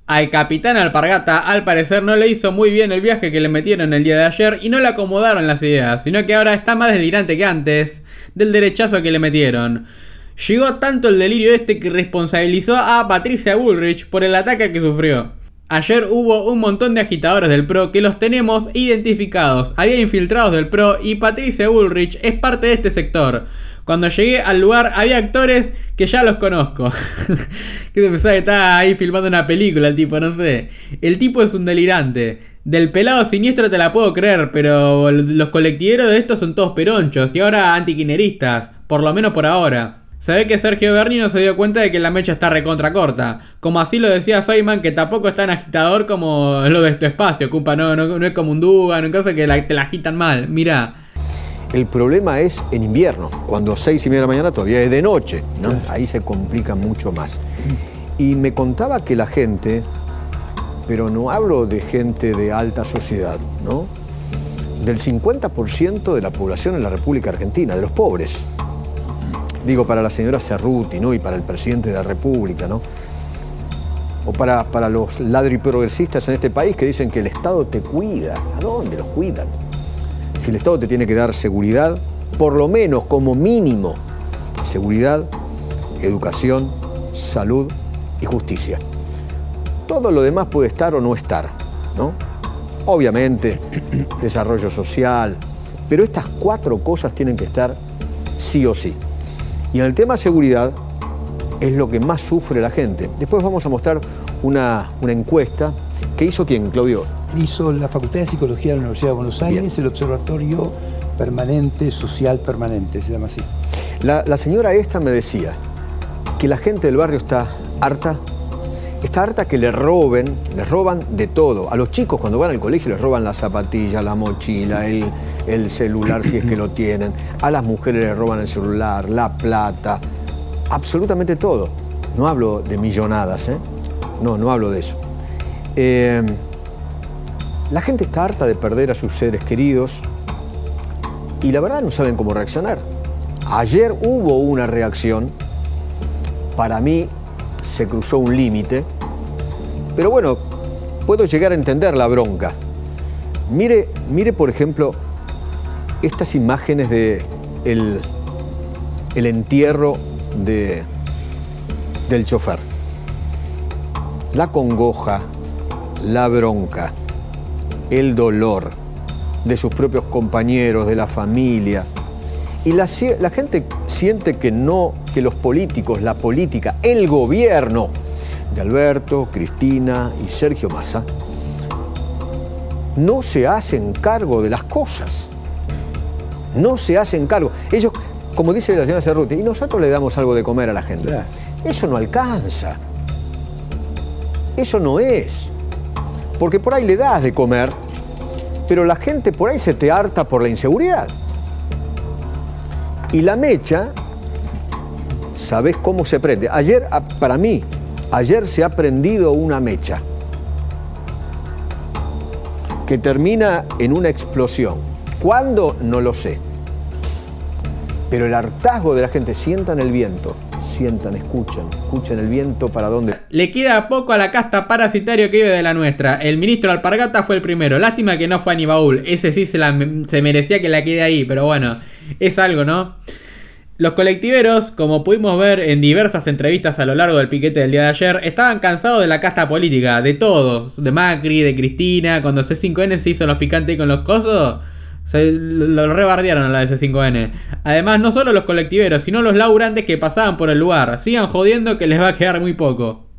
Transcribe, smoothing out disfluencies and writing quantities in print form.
Al capitán Alpargata al parecer no le hizo muy bien el viaje que le metieron el día de ayer y no le acomodaron las ideas, sino que ahora está más delirante que antes del derechazo que le metieron. Llegó tanto el delirio este que responsabilizó a Patricia Bullrich por el ataque que sufrió. Ayer hubo un montón de agitadores del PRO que los tenemos identificados, había infiltrados del PRO y Patricia Bullrich es parte de este sector. Cuando llegué al lugar había actores que ya los conozco. Que se pensaba que estaba ahí filmando una película el tipo, no sé. El tipo es un delirante. Del pelado siniestro te la puedo creer, pero los colectiveros de estos son todos peronchos y ahora antiquineristas, por lo menos por ahora. Se ve que Sergio Berni no se dio cuenta de que la mecha está recontra corta. Como así lo decía Feynman, que tampoco es tan agitador como lo de este espacio. Compa, no es como un Dugan, no cosa que te la agitan mal. Mirá. El problema es en invierno, cuando 6:30 de la mañana todavía es de noche, ¿no? Ahí se complica mucho más. Y me contaba que la gente, pero no hablo de gente de alta sociedad, ¿no? Del 50% de la población en la República Argentina, de los pobres. Digo, para la señora Cerruti, ¿no? Y para el presidente de la República, ¿no? O para los ladriprogresistas en este país que dicen que el Estado te cuida. ¿A dónde los cuidan? Si el Estado te tiene que dar seguridad, por lo menos como mínimo, seguridad, educación, salud y justicia. Todo lo demás puede estar o no estar, ¿no? Obviamente, desarrollo social, pero estas 4 cosas tienen que estar sí o sí. Y en el tema seguridad es lo que más sufre la gente. Después vamos a mostrar una encuesta que hizo ¿quién, Claudio? Hizo la Facultad de Psicología de la Universidad de Buenos Aires. Bien. El Observatorio Permanente, Social Permanente, se llama así. La señora esta me decía que la gente del barrio está harta que les roban de todo. A los chicos cuando van al colegio les roban la zapatilla, la mochila, el celular si es que lo tienen. A las mujeres les roban el celular, la plata, absolutamente todo. No hablo de millonadas, ¿eh? No hablo de eso. La gente está harta de perder a sus seres queridos y la verdad no saben cómo reaccionar. Ayer hubo una reacción, para mí se cruzó un límite, pero bueno, puedo llegar a entender la bronca. Mire por ejemplo, estas imágenes de el entierro del chofer. La congoja, la bronca, el dolor de sus propios compañeros, de la familia. Y la gente siente que los políticos, la política, el gobierno de Alberto, Cristina y Sergio Massa no se hacen cargo de las cosas. No se hacen cargo. Ellos, como dice la señora Cerruti, y nosotros le damos algo de comer a la gente. Claro. Eso no alcanza. Eso no es. Porque por ahí le das de comer, pero la gente por ahí se te harta por la inseguridad. Y la mecha, ¿sabés cómo se prende? Ayer, para mí, ayer se ha prendido una mecha que termina en una explosión. ¿Cuándo? No lo sé. Pero el hartazgo de la gente, sientan el viento. Sientan, escuchen el viento para dónde. Le queda poco a la casta parasitario que vive de la nuestra. El ministro Alpargata fue el primero. Lástima que no fue Aníbal. Ese sí se merecía que la quede ahí, pero bueno, es algo, ¿no? Los colectiveros, como pudimos ver en diversas entrevistas a lo largo del piquete del día de ayer, estaban cansados de la casta política, de todos, de Macri, de Cristina. Cuando C5N se hizo los picantes con los cosos, lo rebardearon a la de C5N. Además, no solo los colectiveros, sino los laburantes que pasaban por el lugar. Sigan jodiendo que les va a quedar muy poco.